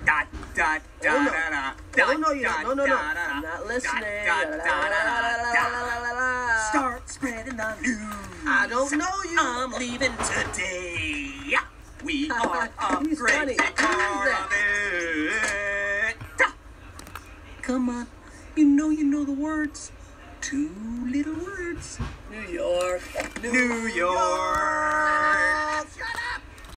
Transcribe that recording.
Da da da Oh, no. da da. Oh, no, you don't. No. Da, I'm not listening. da, da, da, da, La. Start spreading the news. I don't know you. I'm leaving today. We are a He's funny. great part of it. Come on, you know the words. 2 little words. New York. New York.